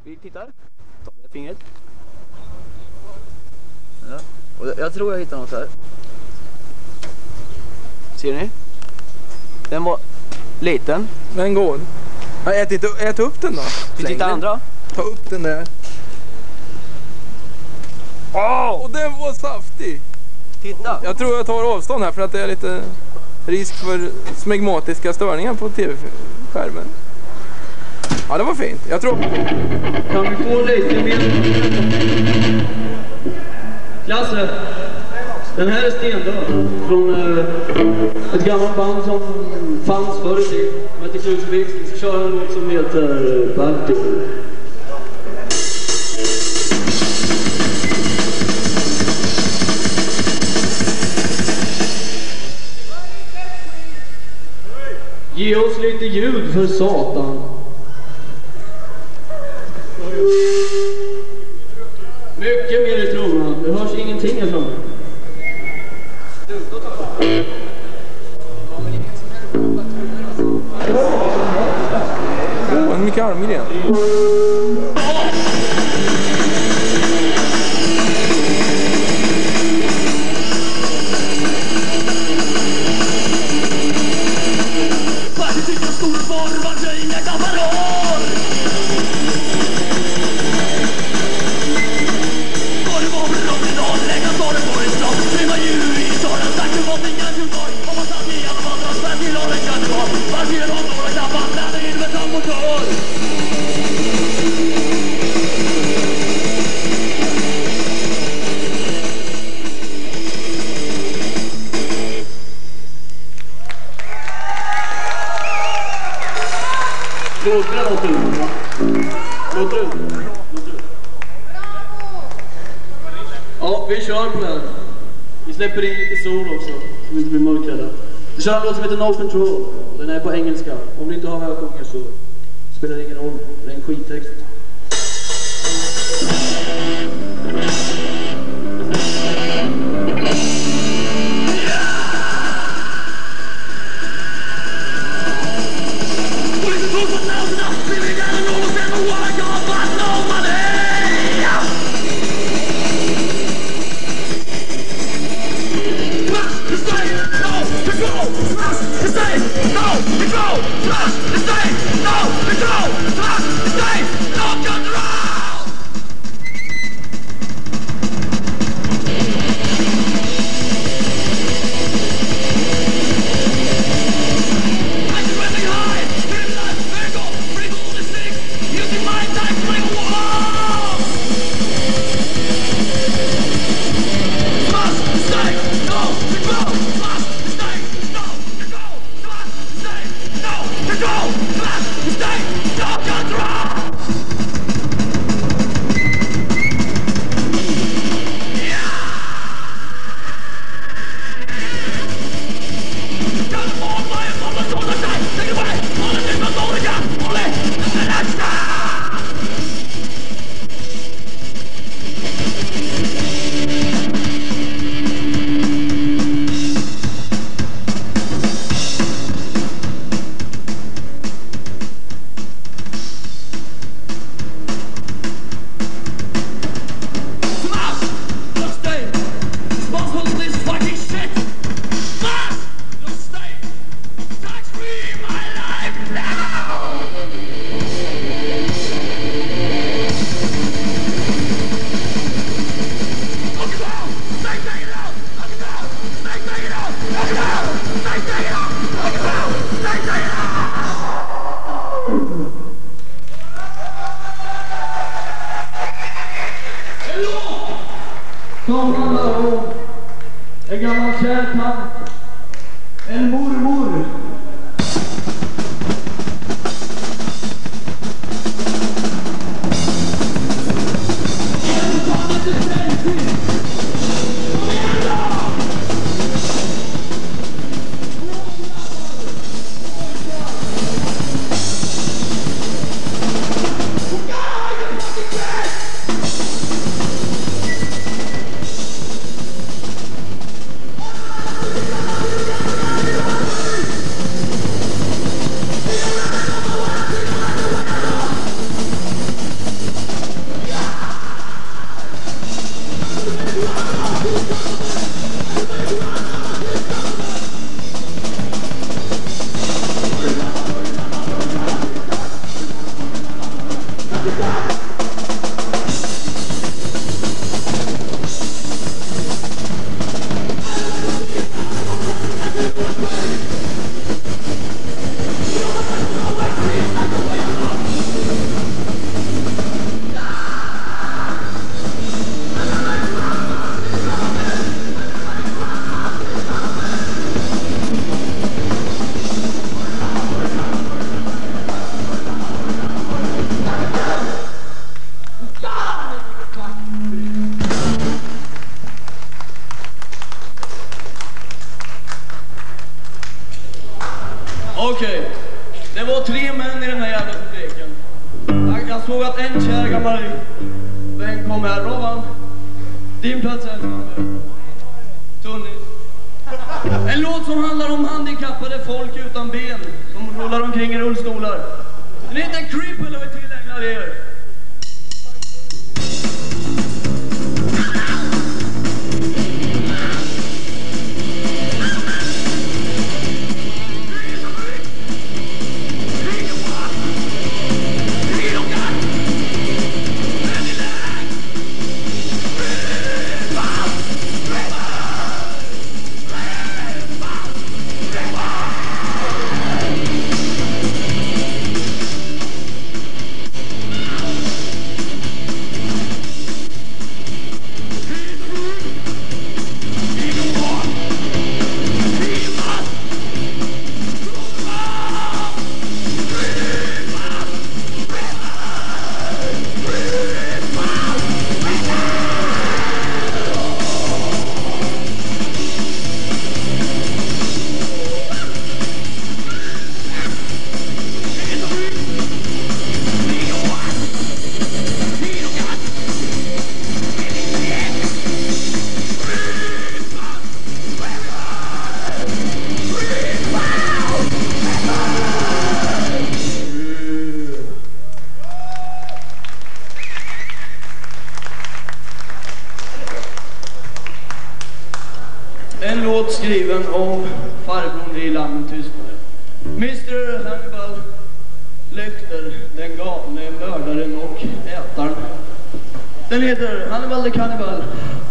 Vi tittar. Ta det fingret. Ja. Och jag tror jag hittar något här. Ser ni? Den var liten. Men god. Ät upp den då. Vi tittar andra. Ta upp den där. Och den var saftig. Titta. Jag tror jag tar avstånd här för att det är lite risk för smegmatiska störningar på tv-skärmen. Ja, det var fint. Jag tror... Kan vi få lite mer? Klasse, den här är stendöd. Från ett gammalt band som fanns förr i tiden. Som heter Kruxvik. Vi ska köra en låt som heter Baltic. Ge oss lite ljud för satan. Mycket mer i trummorna. Det hörs ingenting ifrån. En mycket armgren. Låter det något ut? Låter det ut? Ja, vi kör på den. Vi släpper in lite sol också, så vi inte blir mörkrädda. Vi kör en låt som heter No Control. Den är på engelska. Om ni inte har vad jag sjunger så spelar det ingen roll. Det är en skittext. Som handlar om en gammal kär tant, en mormor. Okej, det var 3 män i den här jävla publiken. Jag såg att en kär gammal vän kom här. Rovan, din plats är Tunnis. En låt som handlar om handikappade folk utan ben som rullar omkring i rullstolar. Den heter Cripple och är tillägnad er. En låt skriven om farbrorn i Lammen tystnade. Mr. Hannibal Lecter, den galne mördaren och ätaren. Den heter Hannibal the Cannibal.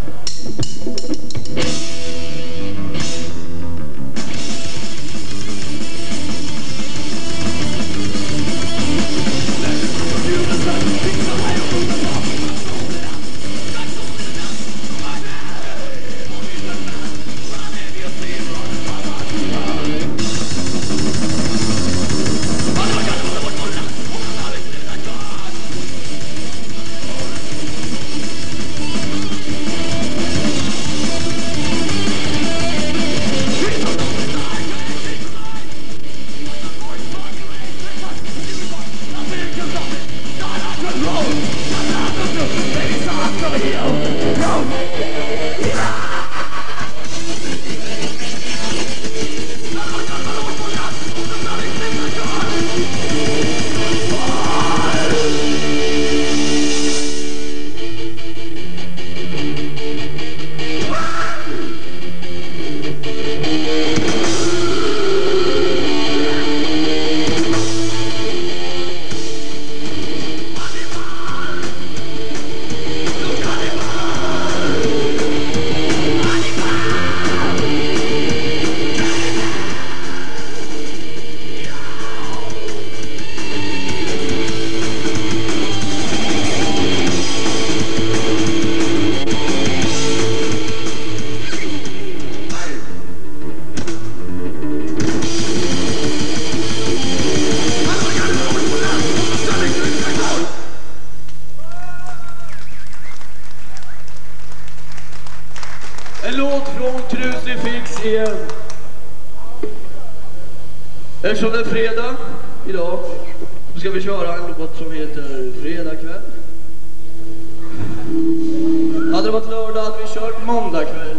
En låt från Crucifix igen. Eftersom det är fredag idag så ska vi köra en låt som heter Fredag kväll. Hade det varit lördag hade vi kört måndag kväll.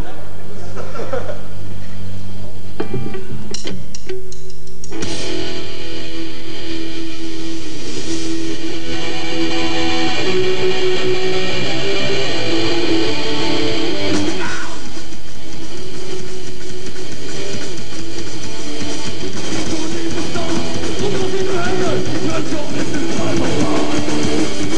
Let's go,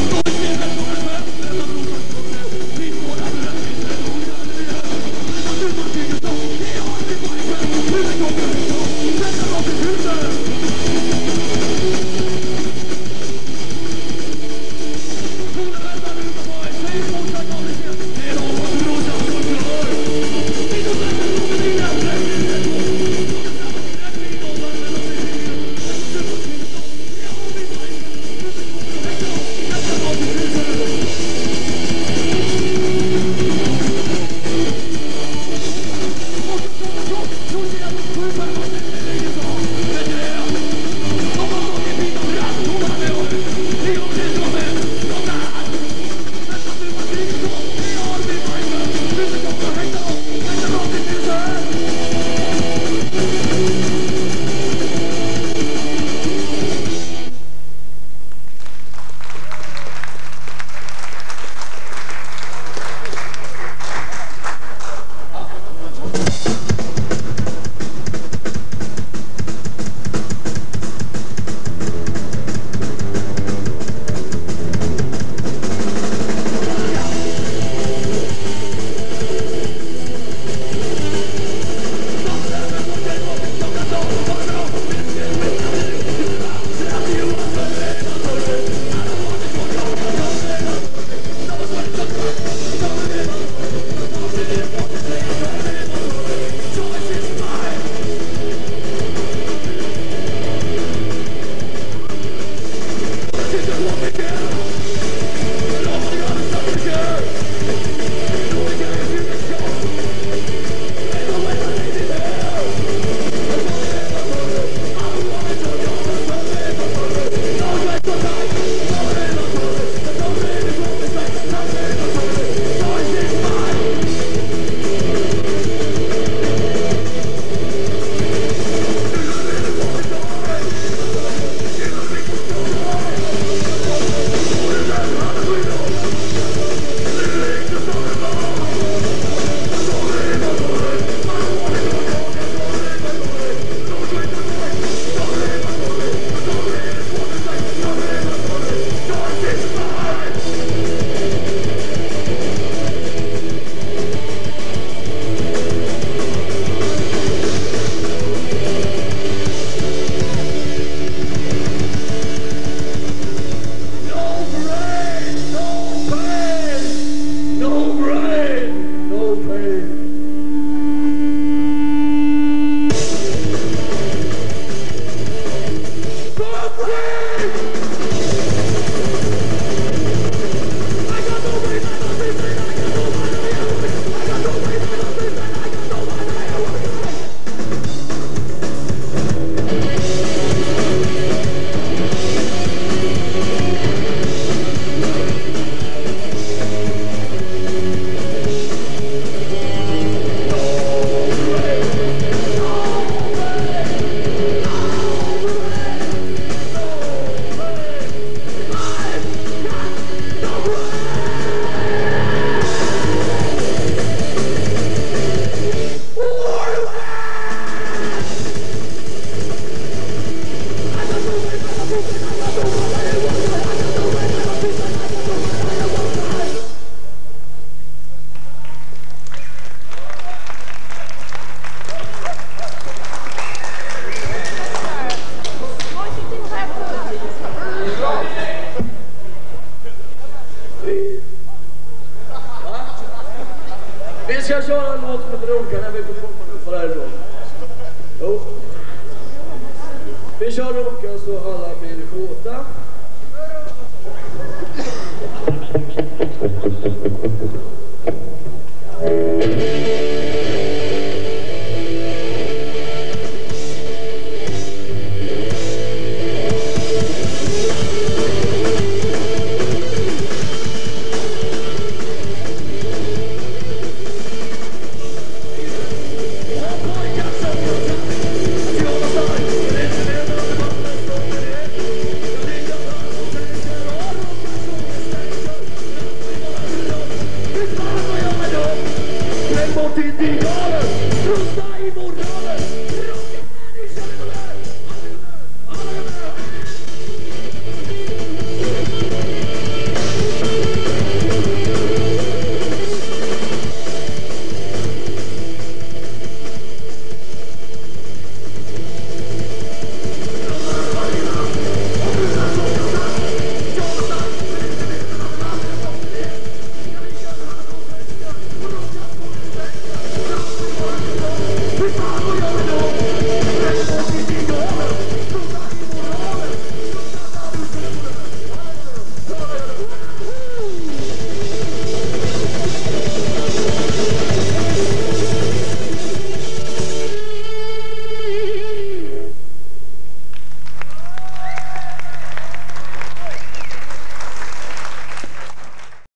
Vi ska köra en låt som heter Runka när vi får härifrån. Jo. Vi kör Runka så alla